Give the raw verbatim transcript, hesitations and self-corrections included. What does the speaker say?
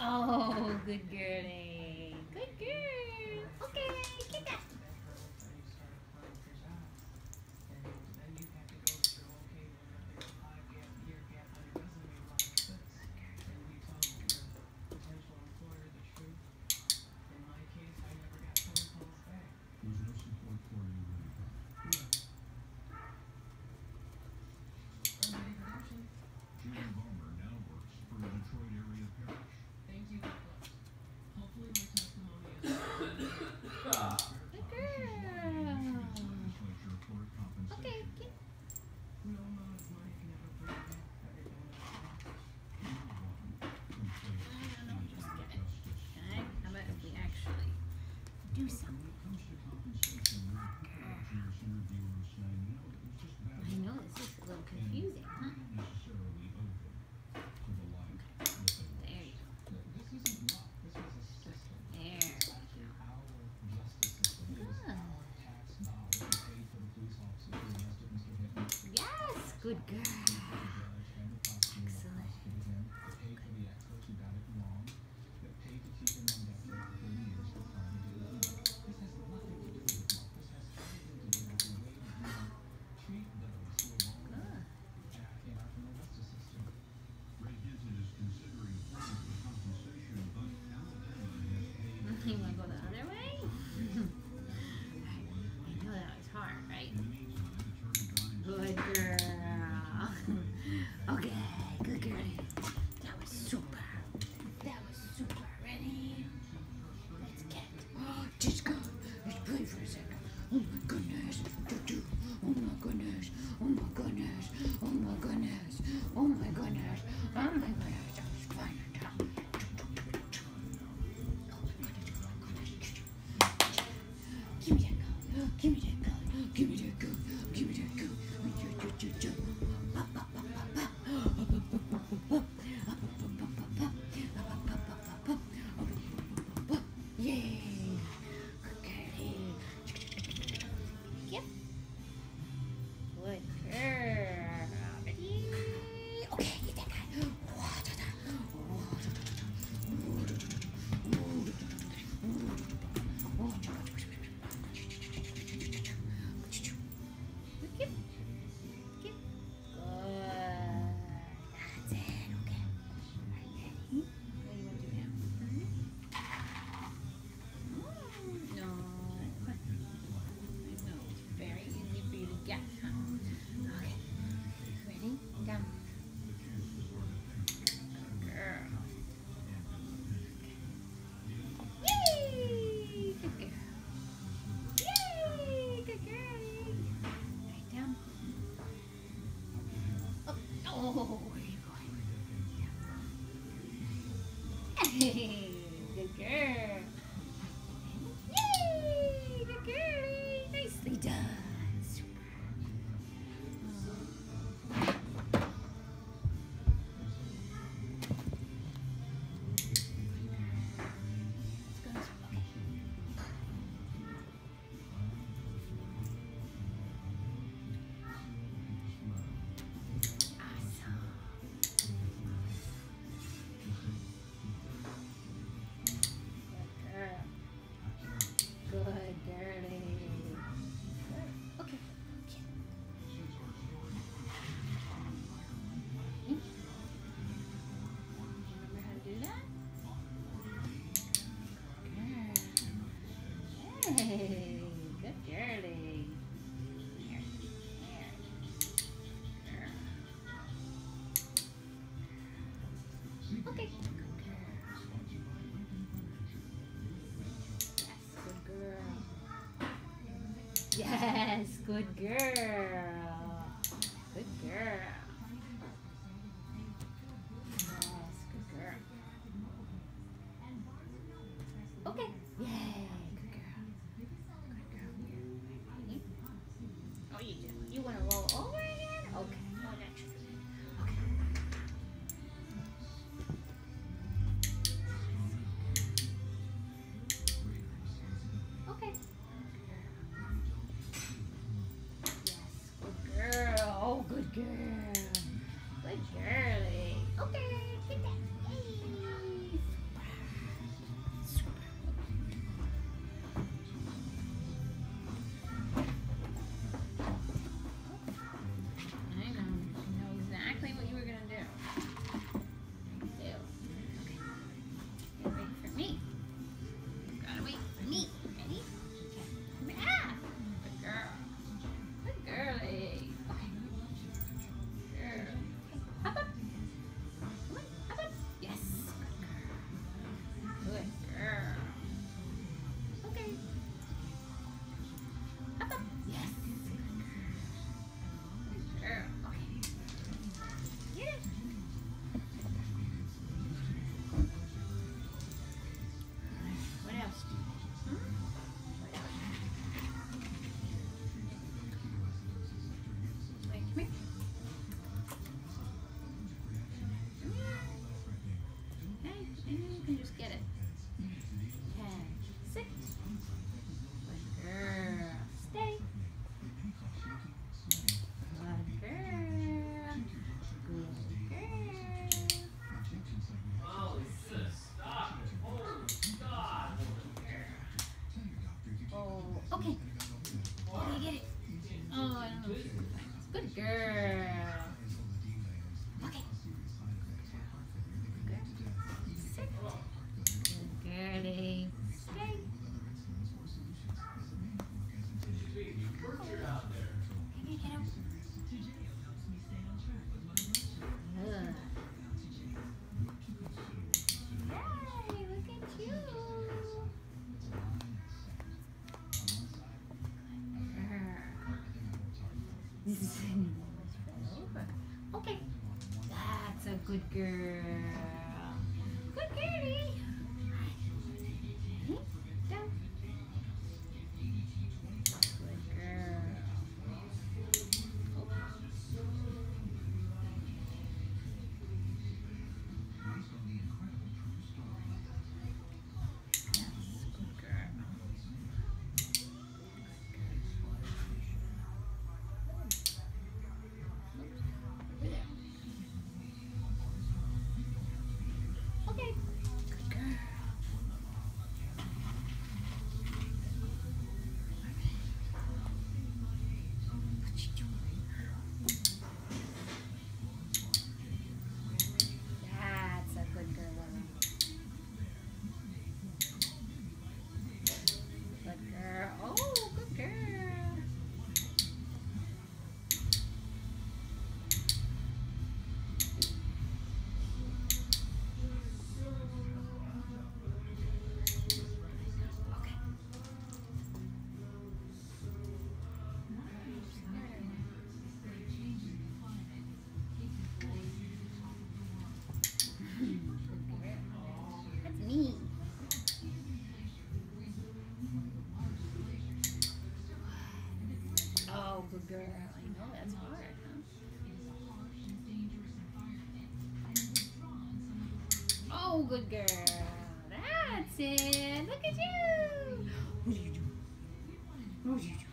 Oh, good girlie. Good girl. Okay, get that. Good girl. Okay, get. No, no, just get it. Okay, how about if we actually do something? I know this is a little confusing, huh? There you go. There we go. Good. Yes, good girl. Excellent. You want to go the other way? I know that was hard, right? Good girl. Okay, good girl. That was super. That was super. Ready? Let's get. Oh, just go. Let's play for a second. Oh my goodness. Oh my goodness. Oh my goodness. Oh my goodness. Oh my goodness. Oh my goodness. That was fun. Give me that gun. Give me that gun. Give me that gun. Give me that gun. Yay. Okay. Yep. Good girl. Ready? Okay, get that guy. Yep. Yep. Good. That's it. Okay. Are you ready? What do you want to do now? Hmm? No. I know. It's very easy for you to get, huh? Okay. Ready? Down. Good girl. Yay! Good girl. Yay! Good girl. Right down. Up. Oh, where are you going? Hey, good girl. Yay! Good girl. Nicely done. Super. Let's go this way. Awesome. Good girl. Good girlie. Good. Okay. Okay. Hmm? Remember how to do that? Good. Hey, good girlie. Here, here. Girl. Okay. Good girl. Yes, good girl. Yes, good girl. Good girl. Yes, good girl. Okay. Yay, good girl. Good girl. Oh, you do. You want to roll over again? Okay. Oh, that's okay. Okay. Yes, good girl. Oh, good girl. Good girlie. Okay, get that. Hey. can just get it. Okay, sit. Good girl. Stay. Good girl. Good girl. Oh, you should stop it. Holy God. Oh, okay. Okay, get it. Oh, I don't know. Good girl. Okay. Good. Sit. Good girlie. Stay. Torture out there. Can you get him? Good. Yay, look at you. Okay, that's a good girl. Good girlie. Down. Good girl. Okay. Good girl. What you doing? That's a good girl. Good girl. Oh, good girl. That's me. Oh, good girl. I know that's hard, huh? Oh, good girl. That's it. Look at you. What are you doing? What are you doing?